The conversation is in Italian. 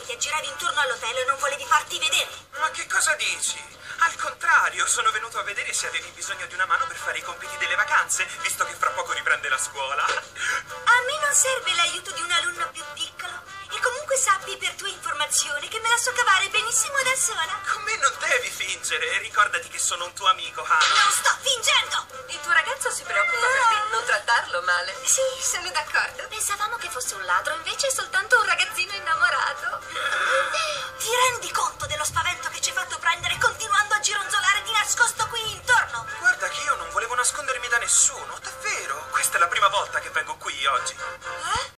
che ti aggiravi intorno all'hotel e non volevi farti vedere. Ma che cosa dici? Al contrario, sono venuto a vedere se avevi bisogno di una mano per fare i compiti delle vacanze, visto che fra poco riprende la scuola. A me non serve l'aiuto di un alunno più piccolo. E comunque sappi, per tua informazione, che me la so cavare benissimo da sola. Con me non devi fingere, ricordati che sono un tuo amico, Hana. Non sto fingendo! Il tuo ragazzo si preoccupa per te, non trattarlo male. Sì, sono d'accordo. Pensavamo che fosse un ladro, invece è soltanto un ragazzino innamorato. Ti rendi conto dello spavento che ci hai fatto prendere continuando a gironzolare di nascosto qui intorno? Guarda che io non volevo nascondermi da nessuno, davvero. Questa è la prima volta che vengo qui oggi. Eh?